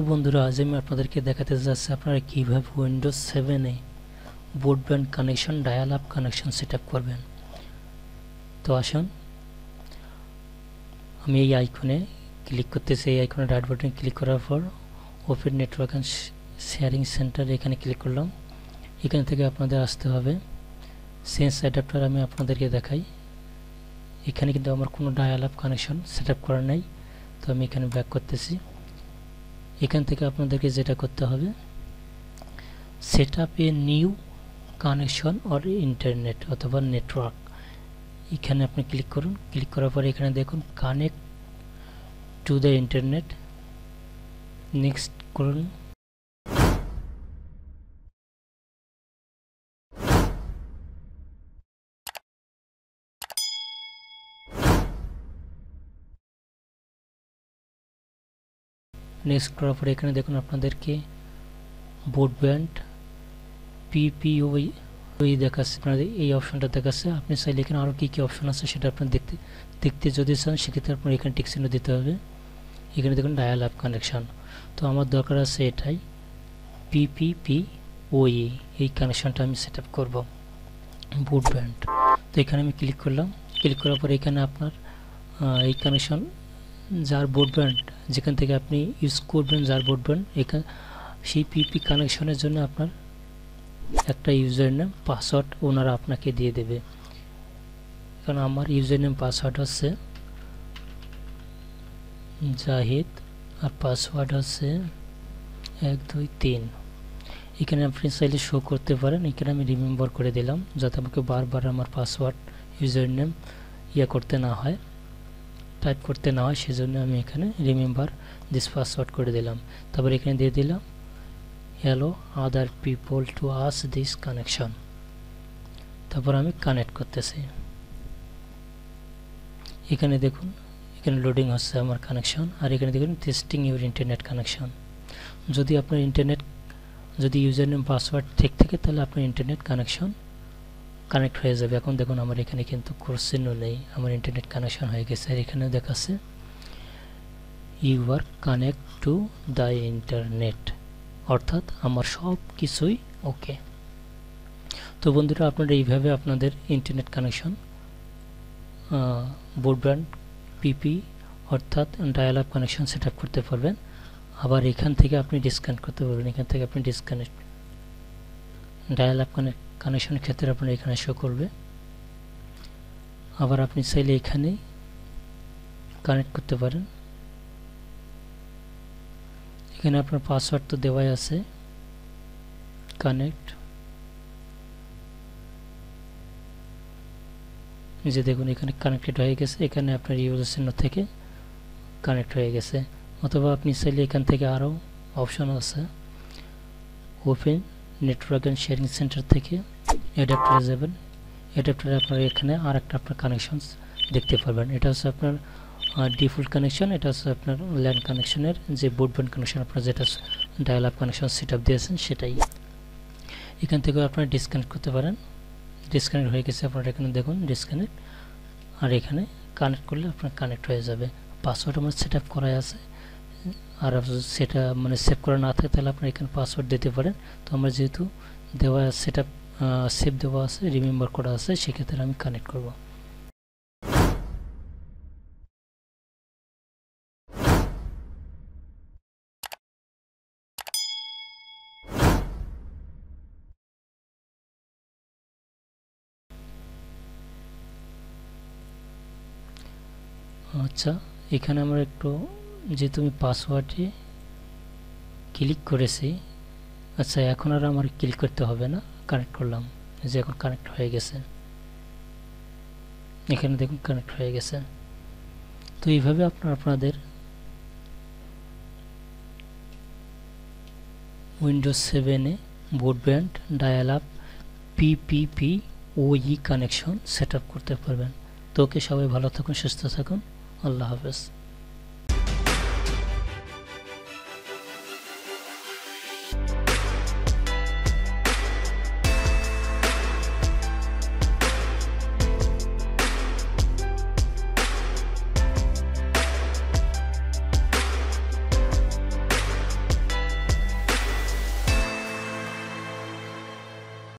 বন্ধুরা, আজ আমি আপনাদেরকে দেখাতে যাচ্ছি আপনারা কিভাবে উইন্ডোজ 7 এ broadband connection dial up connection setup করবেন। তো আসুন, আমি এই আইকনে ক্লিক করতেছি। এই আইকনে রাইট বাটনে ক্লিক করার পর open network and sharing center এখানে ক্লিক করলাম। এখান থেকে আপনাদের আসতে হবে সেন্স অ্যাডাপ্টার। আমি আপনাদেরকে দেখাই, এখানে কিন্তু আমার কোনো ডায়াল আপ কানেকশন সেটআপ করা নাই। তো আমি এখানে ব্যাক করতেছি। এখান থেকে আপনাদেরকে যেটা করতে হবে, set up a new connection or internet অথবা নেটওয়ার্ক, এখানে আপনি ক্লিক করুন। ক্লিক করার পরে এখানে দেখুন connect to the internet, next করুন। নেক্সট করার পরে এখানে দেখুন আপনাদেরকে ব্রডব্যান্ড পিপিওই দেখাচ্ছে, আপনাদের এই অপশনটা দেখাচ্ছে। আপনি চাইলে এখানে আরও কী কী অপশন আছে সেটা আপনার দেখতে যদি চান, সেক্ষেত্রে আপনার এখানে টিক চিহ্ন দিতে হবে। এখানে দেখুন ডায়াল আপ কানেকশন, তো আমার দরকার আছে এটাই পিপিপিওই, এই কানেকশনটা আমি সেট আপ করবো ব্রডব্যান্ড। তো এখানে আমি ক্লিক করলাম। ক্লিক করার পরে এখানে আপনার এই কানেকশন যার ব্রডব্যান্ড যেখান থেকে আপনি ইউজ করবেন, যার ব্রডব্যান্ড এখানে সেই পিপি কানেকশনের জন্য আপনার একটা ইউজার নেম পাসওয়ার্ড ওনারা আপনাকে দিয়ে দেবে। কারণ আমার ইউজার নেম পাসওয়ার্ড হচ্ছে জাহিদ আর পাসওয়ার্ড হচ্ছে 123। এখানে আপনি চাইলে শো করতে পারেন। এখানে আমি রিমেম্বার করে দিলাম যাতে আমাকে বারবার আমার পাসওয়ার্ড ইউজার নেম করতে না হয়, টাইপ করতে না হয়, সেজন্য আমি এখানে রিমেম্বার দিস পাসওয়ার্ড করে দিলাম। তারপর এখানে দিয়ে দিলাম allow other people to use this connection. তারপর আমি কানেক্ট করতেছি। এখানে দেখুন এখানে লোডিং হচ্ছে আমার কানেকশন। আর এখানে দেখুন টেস্টিং ইউর ইন্টারনেট কানেকশন। যদি আপনার ইন্টারনেট যদি ইউজার নেম পাসওয়ার্ড ঠিক থাকে তাহলে আপনার ইন্টারনেট কানেকশন কানেক্ট হয়ে যাবে। এখন দেখুন আমার এখানে কিন্তু কোশ্চেনও নেই, আমার ইন্টারনেট কানেকশন হয়ে গেছে। আর এখানে দেখাচ্ছে you are connect to the internet, অর্থাৎ আমার সব কিছুই ওকে। তো বন্ধুরা, আপনারা এইভাবে আপনাদের ইন্টারনেট কানেকশন ব্রডব্যান্ড পিপি অর্থাৎ dial up connection set up করতে পারবেন। আবার এখান থেকে আপনি ডিসকানেক্ট করতে পারবেন। এখান থেকে আপনি ডিসকানেক্ট ডায়াল আপ কানেকশনের ক্ষেত্রে আপনার এখানে শো করবে। আবার আপনি চাইলে এখানে কানেক্ট করতে পারেন। এখানে আপনার পাসওয়ার্ড তো দেওয়াই আছে। কানেক্ট, যে দেখুন এখানে কানেক্টেড হয়ে গেছে। এখানে আপনার ইউজার চিহ্ন থেকে কানেক্ট হয়ে গেছে। অথবা আপনি চাইলে এখান থেকে আরও অপশন আছে, open network and sharing center থেকে অ্যাডাপ্টারে যাবেন। অ্যাডাপ্টারে আপনার এখানে আর একটা আপনার কানেকশন দেখতে পারবেন। এটা হচ্ছে আপনার ডিফল্ট কানেকশন, এটা হচ্ছে আপনার ল্যান্ড কানেকশনের যে ব্রডব্যান্ড কানেকশন আপনার যেটা dial up connection set up দিয়েছেন সেটাই। এখান থেকেও আপনারা ডিসকানেক্ট করতে পারেন। ডিসকানেক্ট হয়ে গেছে আপনার এখানে দেখুন ডিসকানেক্ট। আর এখানে কানেক্ট করলে আপনার কানেক্ট হয়ে যাবে। পাসওয়ার্ড আমার সেট আপ করাই আছে। আর সেটা মানে সেভ করা না থাকে তাহলে আপনার এখানে পাসওয়ার্ড দিতে পারেন। তো আমার যেহেতু দেওয়া সেট আপ সেভ দেওয়া আছে, রিমেম্বার করা আছে, সেক্ষেত্রে আমি কানেক্ট করব। আচ্ছা, এখানে আমরা একটু যেহেতু আমি পাসওয়ার্ডে ক্লিক করেছি, আচ্ছা এখন আর আমার ক্লিক করতে হবে না, কানেক্ট করলাম, যে এখন কানেক্ট হয়ে গেছে। এখানে দেখুন কানেক্ট হয়ে গেছে। তো এইভাবে আপনাদের উইন্ডোজ 7-এ broadband dial up PPPoE connection set up করতে পারবেন। তো ওকে, সবাই ভালো থাকুন, সুস্থ থাকুন, আল্লাহ হাফেজ।